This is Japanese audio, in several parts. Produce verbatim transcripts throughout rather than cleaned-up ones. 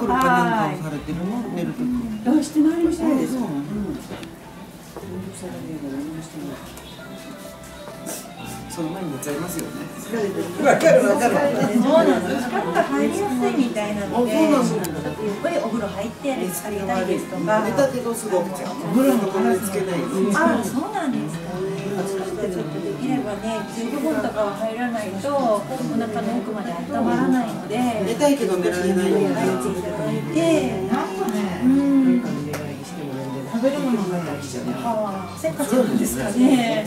かなんかされてるの寝るとき。 あ、してないもしてないです。 その前に寝ちゃいますよね。 わかるわかる。そうなんです。力が入りやすいみたいなので、ゆっくりお風呂入ってあげたいですとか。 寝たけどすごくちゃう。お風呂のこれつけない。 あ、そうなんですか。できればね、じゅうごふんとかは入らないとお腹の奥まで温まらないので、 寝たいけど寝られないように入っていただいて、 なんかね、 うん。 食べるものが大事じゃない。 はあ、せっかちなんですかね。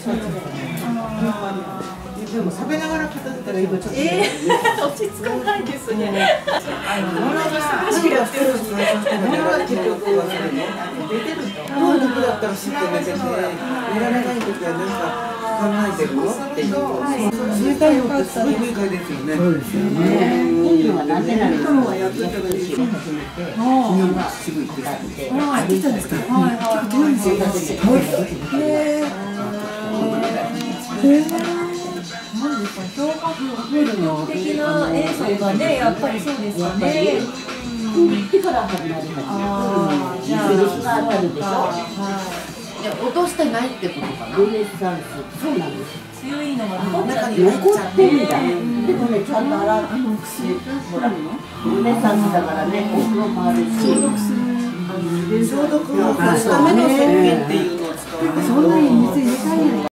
でも食べながら片付けたら今ちょっと。 ええ、落ち着かないですね。 あの物が話がしてる物が結局はそれね、出てると。 どういうことだったらしっかり寝てて、寝られないときはなんか考えてるのっていう。冷たいのってすごい正解ですよね。そうですよね。いいのはなんでなのかやってたらいい。初めて、日本が渋いってあって。あ、出たんですか。はいはいはい。なんですか、消化的な映像がね、やっぱりそうですよね。 行ってから始まるはず。 ああ、じゃあ、 日が当たるでしょ。 いや、落としてないってことかな。 ルネサンス、そうなんです。 強いのが残っちゃって残ってるんだ。でもね、ちゃんと洗う。ほら、ルネサンスだからね、お風呂もあるし。消毒する。 消毒をするための石鹸っていうのを使う。 そんなに水入れたいの。